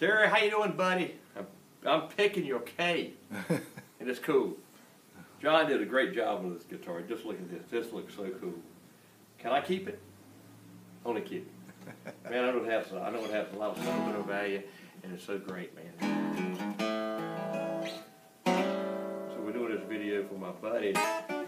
Terry, how you doing, buddy? I'm picking your K, and it's cool. John did a great job with this guitar. Just look at this. This looks so cool. Can I keep it? Only keep it. Man, I know it has a lot of sentimental value, and it's so great, man. So we're doing this video for my buddy.